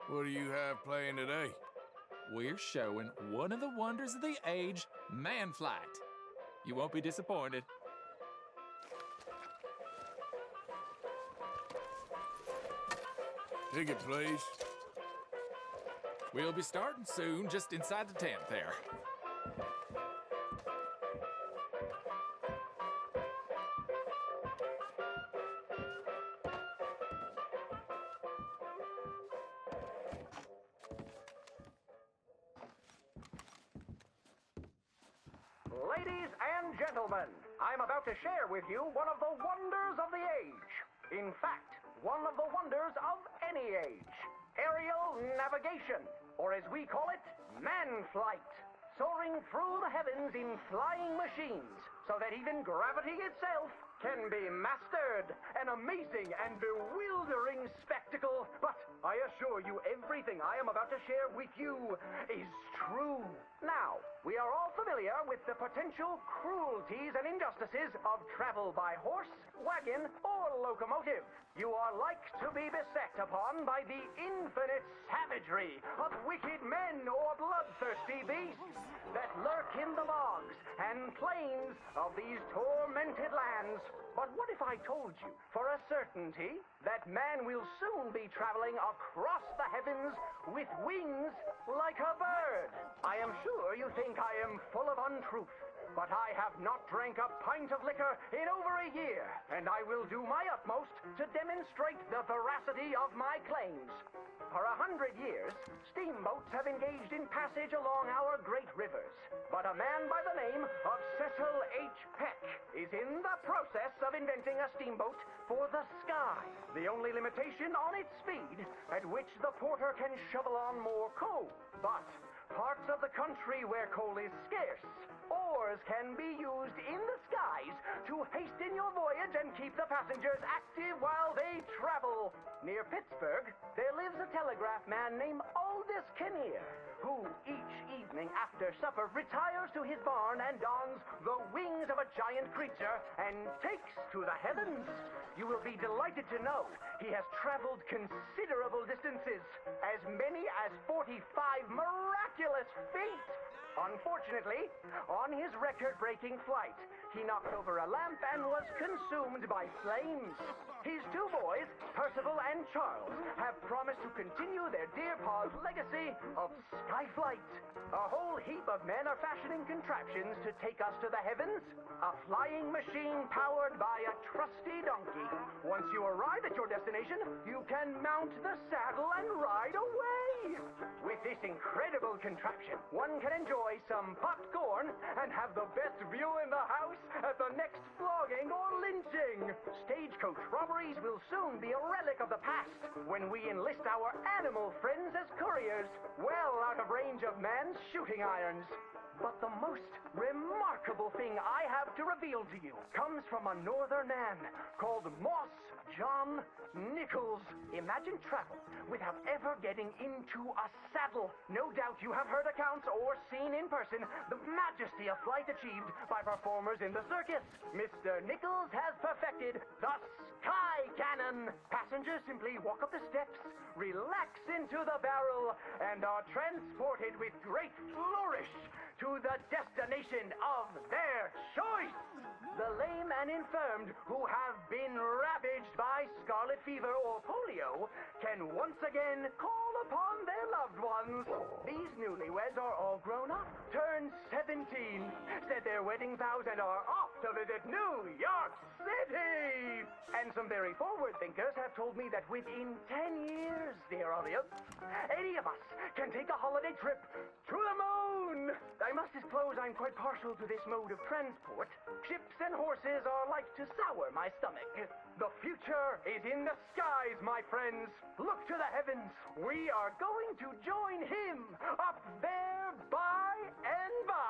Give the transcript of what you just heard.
What do you have playing today? We're showing one of the wonders of the age, man flight. You won't be disappointed. Ticket, please. We'll be starting soon, just inside the tent there. Ladies and gentlemen, I'm about to share with you one of the wonders of the age. In fact, one of the wonders of any age. Aerial navigation, or as we call it, man flight. Soaring through the heavens in flying machines, so that even gravity itself can be mastered. An amazing and bewildering spectacle, but I assure you everything I am about to share with you is true. Now, we are all familiar with the potential cruelties and injustices of travel by horse, wagon, or locomotive. You are like to be beset upon by the infinite savagery of wicked men or bloodthirsty beasts that lurk in the bogs and plains of these tormented lands. But what if I told you for a certainty that man will soon be traveling across the heavens with wings like a bird? I am sure you think I am full of untruth, but I have not drank a pint of liquor in over a year, and I will do my utmost to demonstrate the veracity of my claims. For 100 years, steamboats have engaged in passage along our great rivers. But a man by the name of Cecil H. Peck is in the process of inventing a steamboat for the sky. The only limitation on its speed, at which the porter can shovel on more coal. But parts of the country where coal is scarce, oars can be used in the skies to hasten your voyage and keep the passengers active while they travel. Near Pittsburgh, there lives a telegraph man named Aldous Kinnear, who each evening after supper retires to his barn and dons the wings of a giant creature and takes to the heavens. You will be delighted to know he has traveled considerable distances, as many as 45 miraculous feet. Unfortunately, on his record-breaking flight, he knocked over a lamp and was consumed by flames. His two boys, Percival and Charles, have promised to continue their dear pa's legacy of skyflight. A whole heap of men are fashioning contraptions to take us to the heavens. A flying machine powered by a trusty donkey. Once you arrive at your destination, you can mount the saddle and ride away. With this incredible contraption, one can enjoy some popcorn and have the best view in the house at the next flogging or lynching. Stagecoach robberies will soon be a relic of the past when we enlist our animal friends as couriers, well out of range of man's shooting irons. But the most remarkable thing I have to reveal to you comes from a northern man called Moss John Nichols. Imagine travel without ever getting into a saddle. No doubt you have heard accounts or seen in person the majesty of flight achieved by performers in the circus. Mr. Nichols has perfected the Sky Cannon. Passengers simply walk up the steps, relax into the barrel, and are transported with great flourish to the destination of their choice. The lame and infirmed who have been ravaged by scarlet fever or polio can once again call upon their loved ones. These newlyweds are all grown up, turned 17, said their wedding vows, and are off to visit New York City. And some very forward thinkers have told me that within 10 years, dear audience, any of us can take a holiday trip to the moon. I must disclose I'm quite partial to this mode of transport. Ships and horses are like to sour my stomach. The future is in the skies, my friends. Look to the heavens. We are going to join him up there by and by.